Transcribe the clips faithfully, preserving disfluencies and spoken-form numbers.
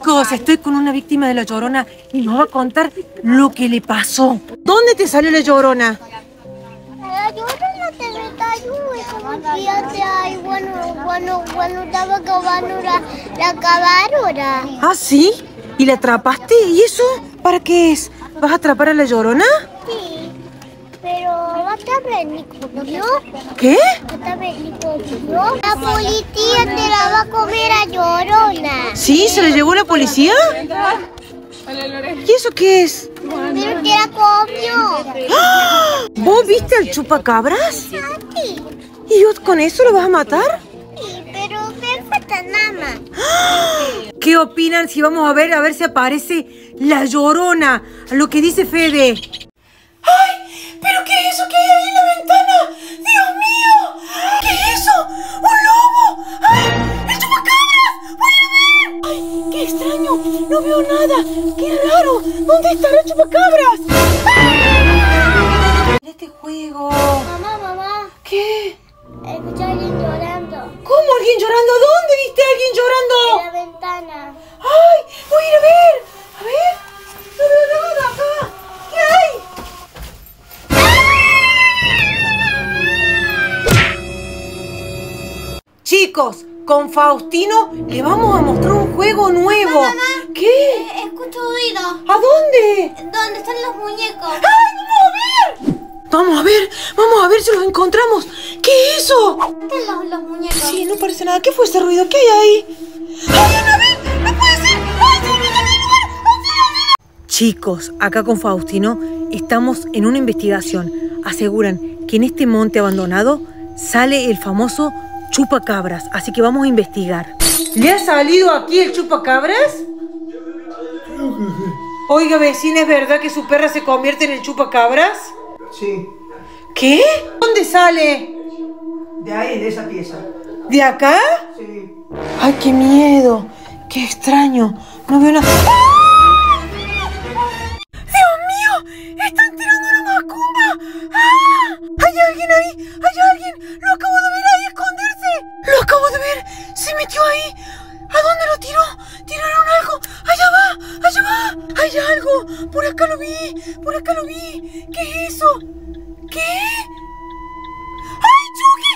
Chicos, estoy con una víctima de La Llorona y nos va a contar lo que le pasó. ¿Dónde te salió La Llorona? La Llorona te retalló y como fíjate ahí, bueno, bueno, bueno, estaba acabando la, la cavadora. ¿Ah, sí? ¿Y la atrapaste? ¿Y eso para qué es? ¿Vas a atrapar a La Llorona? Sí, pero va a venir conmigo. ¿Qué? Va a venir conmigo. La policía te la va a comer a Llorona. ¿Sí? ¿Se la llevó la policía? ¿Y eso qué es? Pero te la comió. ¡Ah! ¿Vos viste al chupacabras? Sí, ¿Y vos con eso lo vas a matar? sí, pero me falta nada más. ¿Qué opinan si vamos a ver a ver si aparece La Llorona? A lo que dice Fede. ¡Ay! ¿Pero qué es eso que hay ahí en la ventana? ¡Dios mío! ¿Qué es eso? ¡Un lobo! ¡Ay! ¡El chupacabras! ¡Voy a ver! ¡Ay! ¡Qué extraño! No veo nada. ¡Qué raro! ¿Dónde estará el chupacabras? ¡Ah! Este juego. Mamá, mamá, ¿Qué? escuché a alguien llorando ¿Cómo alguien llorando? ¿Dónde viste a alguien llorando? en la ventana. ¡Ay! ¡Voy a ir a ver! A ver. No veo nada acá. ¿Qué hay? Chicos, con Faustino le vamos a mostrar un juego nuevo. Mamá, ¿Qué? Eh, escucho ruido. ¿A dónde? ¿Dónde están los muñecos? ¡Ay, vamos a ver! Vamos a ver, vamos a ver si los encontramos. ¿Qué es eso? ¿Están los, los muñecos? Sí, no parece nada. ¿Qué fue ese ruido? ¿Qué hay ahí? ¡Ay, Anabel! ¡No puede ser! ¡Ay, se me cambió el lugar! ¡Auxilio! Chicos, acá con Faustino estamos en una investigación. Aseguran que en este monte abandonado sale el famoso chupacabras, así que vamos a investigar. ¿Le ha salido aquí el chupacabras? Oiga, vecina, ¿es verdad que su perra se convierte en el chupacabras? Sí, ¿Qué? ¿Dónde sale? de ahí, de esa pieza. ¿De acá? Sí. ¡Ay, qué miedo! ¡Qué extraño! No veo nada. ¡Ah! ¡Dios mío! ¡Están tirando una macumba! ¡Ah! ¡Hay alguien ahí! ¡Hay alguien! ¡Lo acabo de ver ahí esconderse! ¡Lo acabo de ver! ¡Se metió ahí! ¿A dónde lo tiró? ¿Tiraron algo? ¡Allá va! ¡Allá va! ¡Hay algo! ¡Por acá lo vi! ¡Por acá lo vi! ¿Qué es eso? ¿Qué? ¡Ay, Chucky!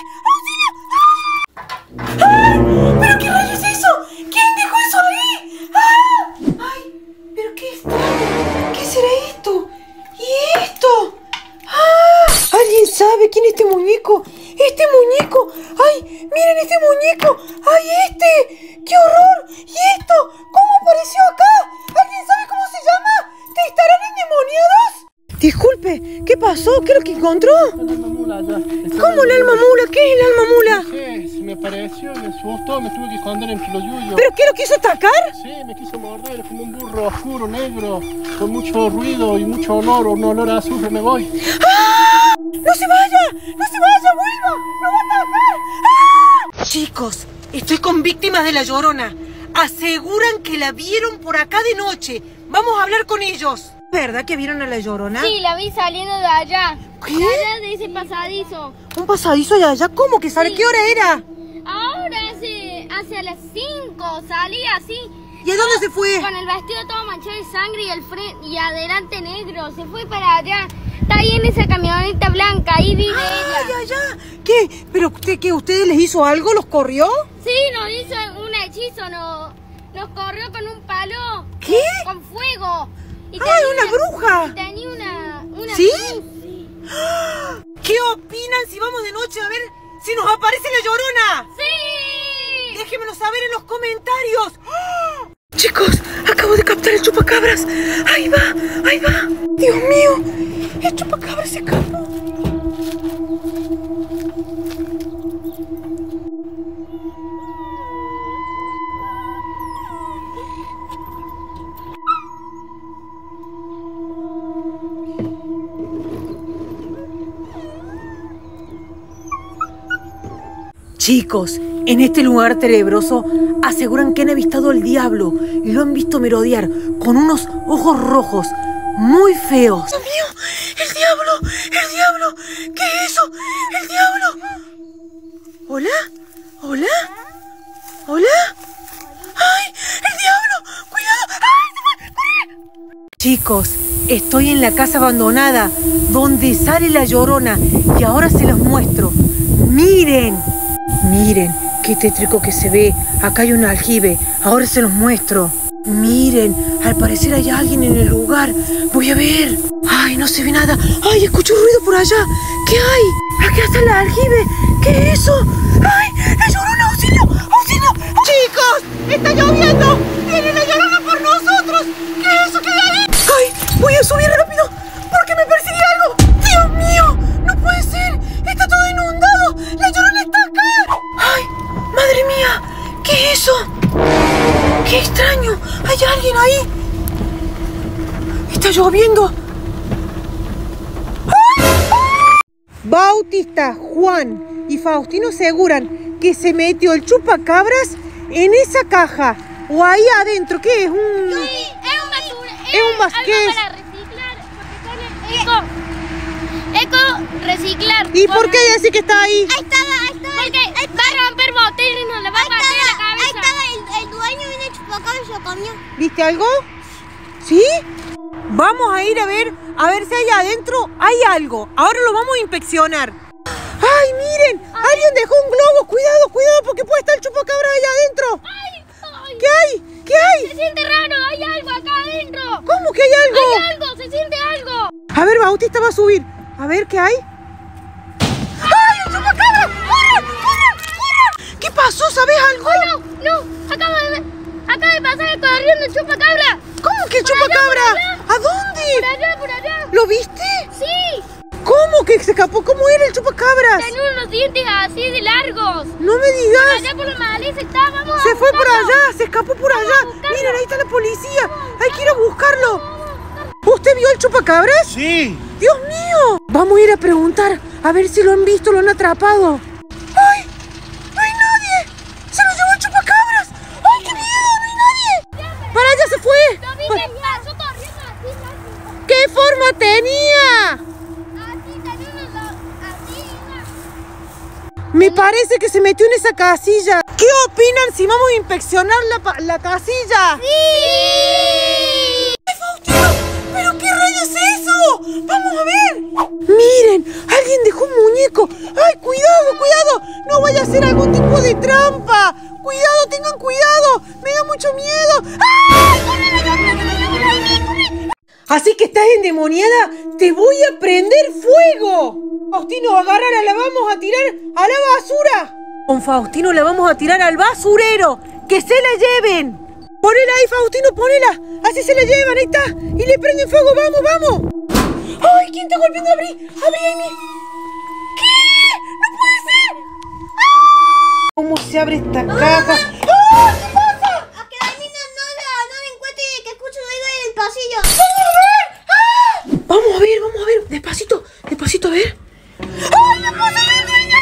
¡Auxilio! ¡Ah! ¡Ay! ¿Pero qué rayos es eso? ¿Quién dejó eso ahí? ¡Ah! ¡Ay! ¿Pero qué extraño! ¿Qué será esto? ¿Y esto? ¡Ah! ¿Alguien sabe quién es este muñeco? ¡Este muñeco! ¡Ay! ¡Miren este muñeco! ¡Ay, este! ¡Qué horror! ¿Y esto? ¿Cómo apareció acá? ¿Alguien sabe cómo se llama? ¿Te estarán endemoniados? Disculpe, ¿qué pasó? ¿Qué es lo que encontró? El alma mula allá. ¿Cómo el alma mula? ¿Qué es el alma mula? Sí, se me apareció, me asustó, me tuve que esconder entre los yuyos. ¿Pero qué lo quiso atacar? Sí, me quiso morder como un burro oscuro, negro, con mucho ruido y mucho olor, un olor a azufre, me voy. ¡Ah! ¡No se vaya! ¡No se vaya! ¡Vuelva! ¡No va a atacar! ¡Ah! Chicos, estoy con víctimas de La Llorona. Aseguran que la vieron por acá de noche. Vamos a hablar con ellos. ¿Verdad que vieron a La Llorona? Sí, la vi saliendo de allá. ¿Qué? De allá de ese pasadizo. ¿Un pasadizo de allá? ¿Cómo que sale? Sí. ¿Qué hora era? Ahora hace, hace a las cinco salía así. ¿Y a dónde se fue? Con el vestido todo manchado de sangre y el frente y adelante negro. Se fue para allá. Está ahí en esa camioneta blanca. Ahí vive ¡Ay, ella. allá! ¿Qué? ¿Pero usted qué? ¿Ustedes les hizo algo? ¿Los corrió? Sí, nos hizo un hechizo. Nos, nos corrió con un palo. ¿Qué? Con fuego. Y ¡Ay, tenía una bruja! y tenía una, una ¿Sí? cruz. ¿Qué opinan si vamos de noche a ver si nos aparece La Llorona? ¡Sí! Déjenmelo saber en los comentarios. ¡Ah! Chicos, acabo de captar el chupacabras. Ahí va, ahí va. Dios mío, el chupacabras se escapó. Chicos, en este lugar tenebroso aseguran que han avistado al diablo y lo han visto merodear con unos ojos rojos muy feos. ¡Dios mío! ¡El diablo! ¡El diablo! ¿Qué es eso? ¡El diablo! ¿Hola? ¿Hola? ¿Hola? ¡Ay! ¡El diablo! ¡Cuidado! Chicos, estoy en la casa abandonada, donde sale la Llorona, y ahora se los muestro. ¡Miren! Miren, qué tétrico que se ve. Acá hay un aljibe, ahora se los muestro. Miren, al parecer hay alguien en el lugar. Voy a ver. Ay, no se ve nada. Ay, escucho ruido por allá. ¿Qué hay? Aquí está el aljibe. ¿Qué es eso? ¡Ay! ¡La Llorona! ¡Auxilio! ¡Auxilio! ¡Chicos! ¡Está lloviendo! ¡Viene la Llorona por nosotros! ¿Qué es eso que hay ahí? ¡Ay! Voy a subir rápido porque me persigue algo. ¡Dios mío! ¡No puede ser! ¡Está todo inundado! ¡La Llorona está acá! ¡Ay! ¡Madre mía! ¿Qué es eso? ¡Qué extraño! ¿Hay alguien ahí? ¡Está lloviendo! Bautista, Juan y Faustino aseguran que se metió el chupacabras en esa caja o ahí adentro. ¿Qué es? Un... Sí, es un basura. Es un bas- algo ¿qué es? para reciclar, porque sale eco. Eco reciclar. ¿Y por qué decir que está ahí? Ahí estaba, ahí estaba. Porque va a romper botellas y nos la va a Ahí partir la estaba, ahí cabeza. estaba el, el dueño viene a chupacabras y lo comió. ¿Viste algo? ¿Sí? Vamos a ir a ver, a ver si hay adentro hay algo. Ahora lo vamos a inspeccionar. ¡Ay, miren! Alguien dejó un globo. Cuidado, cuidado, porque puede estar el chupacabra ahí adentro. Ay, ay. ¿Qué hay? ¿Qué hay? Se siente raro, hay algo acá adentro. ¿Cómo que hay algo? Hay algo, se siente algo. A ver, Bautista va a subir. A ver, ¿qué hay? ¡Ay, el chupacabra! ¡Corran, corran, corran! ¿Qué pasó? ¿Sabes algo? Ay, no, no, acaba de ver. Acaba de pasar corriendo el chupacabra. ¿Cómo que el Por allá, chupacabra? por allá. ¿A dónde? Por allá, por allá. ¿Lo viste? Sí, ¿Cómo que se escapó? ¿Cómo era el chupacabras? tenía unos dientes así de largos. No me Por digas. allá por la maleza está, vamos a Se fue por buscarlo. allá, se escapó por Vamos a allá. buscarlo. Miren, ahí está la policía. Hay que ir a buscarlo. ¿Usted vio el chupacabras? Sí. ¡Dios mío! Vamos a ir a preguntar, a ver si lo han visto, lo han atrapado. ¡Ay! ¡No hay nadie! ¡Se lo llevó el chupacabras! ¡Ay, qué miedo! ¡No hay nadie! ¡Para allá se fue! Lo vi Para- que pasó corriendo así, así. ¿Qué forma tenía? Así, tenía unos así, una. Me parece que se metió en esa casilla. ¿Qué opinan si vamos a inspeccionar la, pa- la casilla? ¡Sí! ¡Ay, Faustino! ¿Pero qué rayos es eso? ¡Vamos a ver! ¡Miren! ¡Alguien dejó un muñeco! ¡Ay, cuidado, cuidado! ¡No vaya a ser algún tipo de trampa! ¡Cuidado, tengan cuidado! ¡Me da mucho miedo! ¡Ay! ¡Corre, corre, corre, corre, corre! Así que estás endemoniada, te voy a prender fuego. Faustino, agárrala, la vamos a tirar a la basura. Con Faustino la vamos a tirar al basurero. ¡Que se la lleven! Ponela ahí, Faustino, ponela. Así se la llevan, ahí está. Y le prenden fuego, vamos, vamos. ¡Ay! ¿Quién está golpeando? Abrí, abrí, Amy. ¿Qué? ¡No puede ser! ¡Ah! ¿Cómo se abre esta caja? ¡Ah! ¿Qué pasa? A que Dani no, no, la- no la encuentre y que escuche ruido en el pasillo. ¡Vamos a ver! ¡Ah! Vamos a ver, vamos a ver. Despacito, despacito, a ver. ¡Ay, no puedo salir, dueña!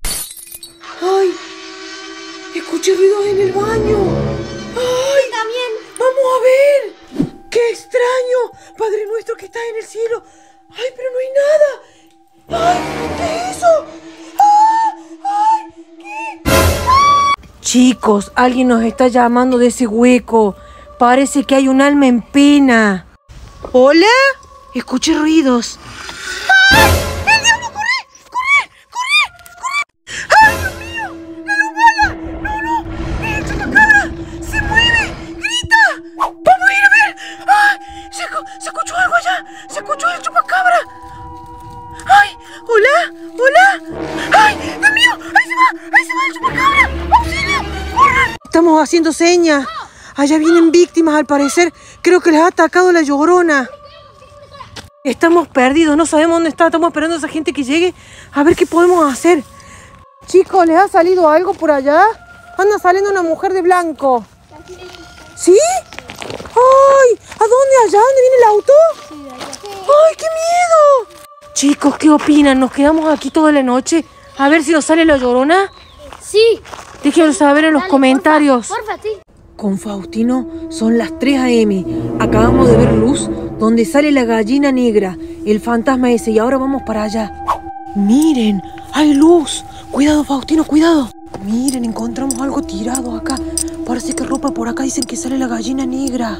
¡Ay! Escuché ruidos en el baño. ¡Ay! También. ¡Vamos a ver! ¡Qué extraño! Padre nuestro que estás en el cielo. ¡Ay, pero no hay nada! ¡Ay! ¿Qué es eso? ¡Ah! ¡Ay! ¿Qué? ¡Ah! Chicos, alguien nos está llamando de ese hueco. Parece que hay un alma en pena. ¿Hola? Escuché ruidos. ¡Ay! ¡El diablo! ¡Corre! ¡Corre! ¡Corre! ¡Corre! ¡Ay, Dios mío! ¡La lumana! ¡No, no! ¡El chupacabra! ¡Se mueve! ¡Grita! ¡Vamos a ir a ver! ¡Ay! Se, se escuchó algo allá. Se escuchó el chupacabra. ¡Ay! ¿Hola? ¿Hola? ¡Ay! ¡Dios mío! ¡Ahí se va! ¡Ahí se va el chupacabra! ¡Auxilio! ¡Corran! Estamos haciendo señas. Allá vienen víctimas, al parecer. Creo que les ha atacado la Llorona. Estamos perdidos, no sabemos dónde está. Estamos esperando a esa gente que llegue a ver qué podemos hacer. Chicos, ¿les ha salido algo por allá? Anda saliendo una mujer de blanco. ¿Sí? ¡Ay! ¿A dónde? ¿Allá? ¿Dónde viene el auto? ¡Ay, qué miedo! Chicos, ¿qué opinan? ¿Nos quedamos aquí toda la noche? A ver si nos sale la Llorona. Sí. Déjenlo saber en los Dale, comentarios. Porfa, porfa, sí. Con Faustino son las tres a eme. Acabamos de ver luz donde sale la gallina negra, el fantasma ese, y ahora vamos para allá. Miren, hay luz. Cuidado, Faustino, cuidado. Miren, encontramos algo tirado acá. Parece que ropa por acá dicen que sale la gallina negra.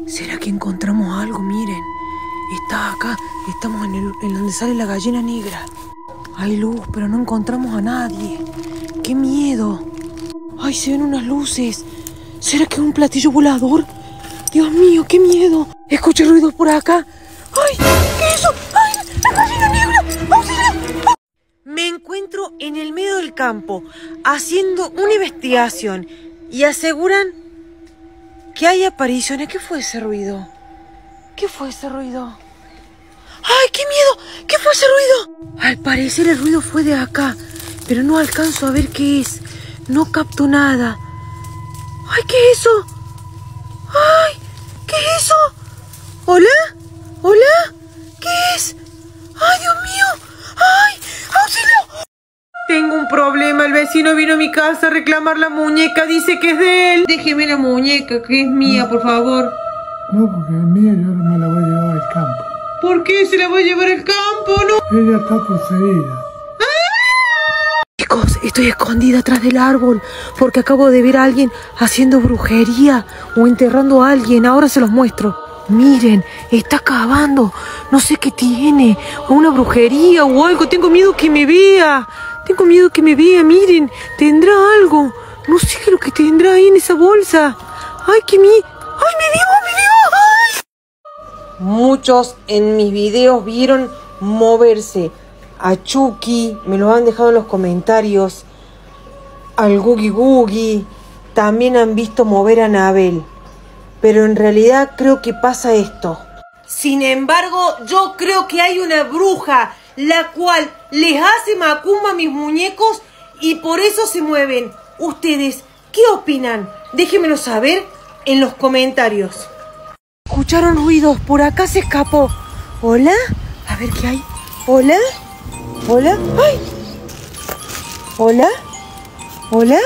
¿Será que encontramos algo? Miren, está acá, estamos en, el, en donde sale la gallina negra. Hay luz, pero no encontramos a nadie. ¡Qué miedo! ¡Ay, se ven unas luces! ¿Será que es un platillo volador? ¡Dios mío, qué miedo! Escuché ruidos por acá. ¡Ay, qué es eso! ¡Ay, la gallina negra! ¡Auxilio! Me encuentro en el medio del campo haciendo una investigación y aseguran que hay apariciones. ¿Qué fue ese ruido? ¿Qué fue ese ruido? ¡Ay, qué miedo! ¿Qué fue ese ruido? Al parecer el ruido fue de acá, pero no alcanzo a ver qué es. No capto nada. ¡Ay, qué es eso! ¡Ay! ¿Qué es eso? ¿Hola? ¿Hola? ¿Qué es? ¡Ay, Dios mío! ¡Ay! ¡Auxilio! Tengo un problema. El vecino vino a mi casa a reclamar la muñeca. Dice que es de él. Déjeme la muñeca, que es mía, por favor. No, porque es mía, yo no me la voy a llevar al campo. ¿Por qué se la voy a llevar al campo? No. Ella está poseída. Chicos, estoy escondida atrás del árbol porque acabo de ver a alguien haciendo brujería o enterrando a alguien. Ahora se los muestro. Miren, está cavando. No sé qué tiene. O una brujería o algo. Tengo miedo que me vea. Tengo miedo que me vea. Miren, tendrá algo. No sé qué es lo que tendrá ahí en esa bolsa. Ay, que mi... ¡Ay, me vio! ¡Me vio! ¡Ay! Muchos en mis videos vieron moverse a Chucky, me lo han dejado en los comentarios, al Googie Googie, también han visto mover a Anabel, pero en realidad creo que pasa esto. Sin embargo, yo creo que hay una bruja, la cual les hace macumba a mis muñecos y por eso se mueven. ¿Ustedes qué opinan? Déjenmelo saber en los comentarios. Escucharon ruidos, por acá se escapó. ¿Hola? A ver qué hay. ¿Hola? ¿Hola? ¡Ay! ¿Hola? ¿Hola?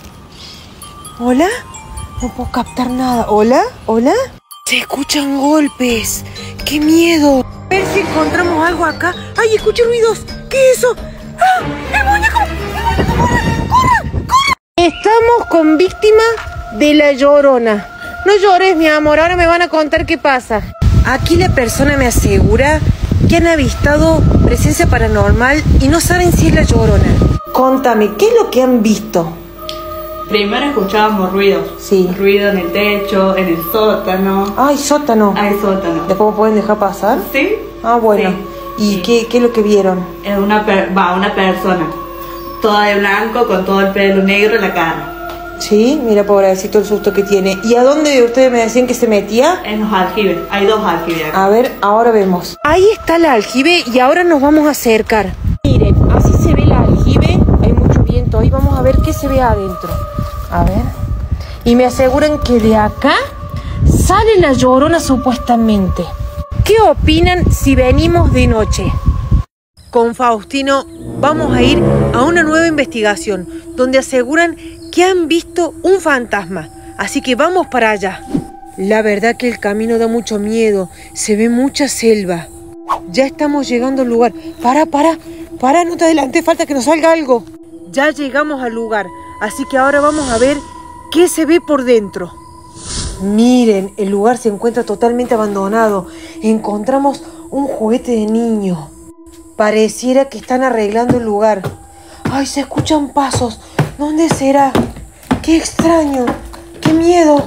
¿Hola? No puedo captar nada. ¿Hola? ¿Hola? Se escuchan golpes. ¡Qué miedo! A ver si encontramos algo acá. ¡Ay, escuché ruidos! ¿Qué es eso? ¡Ah! ¡El muñeco! ¡El muñeco! ¡Corre! ¡Corre! ¡Corre! Estamos con víctima de la Llorona. No llores, mi amor. Ahora me van a contar qué pasa. Aquí la persona me asegura que han avistado presencia paranormal y no saben si es la Llorona. Contame, ¿qué es lo que han visto? Primero escuchábamos ruidos. Sí. Ruido en el techo, en el sótano. Ay, sótano. Hay sótano. ¿Después me pueden dejar pasar? Sí. Ah, bueno. Sí. ¿Y Sí. Qué, qué es lo que vieron? Es una, per va, una persona. Toda de blanco, con todo el pelo negro en la cara. Sí, mira, pobrecito el susto que tiene. ¿Y a dónde ustedes me decían que se metía? En los aljibes. Hay dos aljibes acá. A ver, ahora vemos. Ahí está el aljibe y ahora nos vamos a acercar. Miren, así se ve el aljibe. Hay mucho viento. Ahí vamos a ver qué se ve adentro. A ver. Y me aseguran que de acá sale la Llorona supuestamente. ¿Qué opinan si venimos de noche? Con Faustino vamos a ir a una nueva investigación donde aseguran que han visto un fantasma. Así que vamos para allá. La verdad que el camino da mucho miedo. Se ve mucha selva. Ya estamos llegando al lugar. Para, para, para, no te adelantes, falta que nos salga algo. Ya llegamos al lugar. Así que ahora vamos a ver qué se ve por dentro. Miren, el lugar se encuentra totalmente abandonado. Encontramos un juguete de niño. Pareciera que están arreglando el lugar. Ay, se escuchan pasos. ¿Dónde será? ¡Qué extraño! ¡Qué miedo!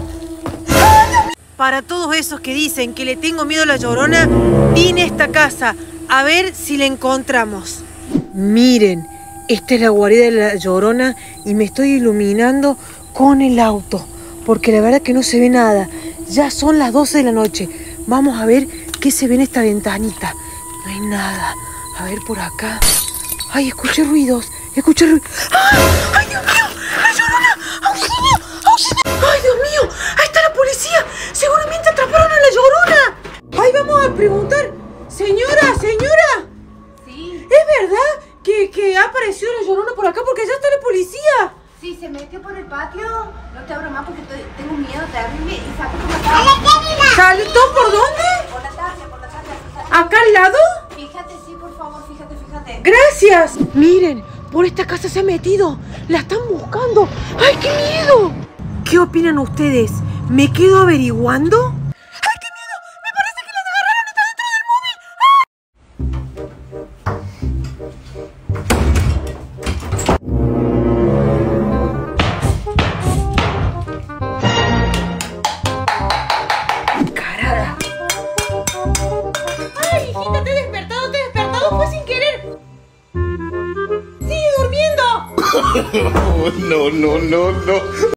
Para todos esos que dicen que le tengo miedo a la Llorona, vine a esta casa a ver si la encontramos. Miren, esta es la guarida de la Llorona y me estoy iluminando con el auto, porque la verdad que no se ve nada. Ya son las doce de la noche. Vamos a ver qué se ve en esta ventanita. No hay nada. A ver por acá. Ay, escuché ruidos. Escuché ruidos. ¡Ay! ¡Ay, Dios mío! ¡La Llorona! ¡Auxilio! ¡Auxilio! ¡Ay, Dios mío! ¡Ahí está la policía! ¡Seguramente atraparon a la Llorona! ¡Ay, vamos a preguntar! Señora, señora. Sí. ¿Es verdad que, que ha aparecido la Llorona por acá? Porque ya está la policía. Sí, se metió por el patio. No te abro más porque estoy, tengo miedo terrible y sacó por la tarde. ¿Saltó por dónde? Por la tarde, por la tarde. ¿Acá al lado? Fíjate, sí, por favor, fíjate, fíjate. ¡Gracias! Miren, por esta casa se ha metido. La están buscando. ¡Ay, qué miedo! ¿Qué opinan ustedes? ¿Me quedo averiguando? ¡Ay, Carada. Ay, hijita, te he despertado, te he despertado, fue sin querer. Sigue durmiendo. No, no, no, no.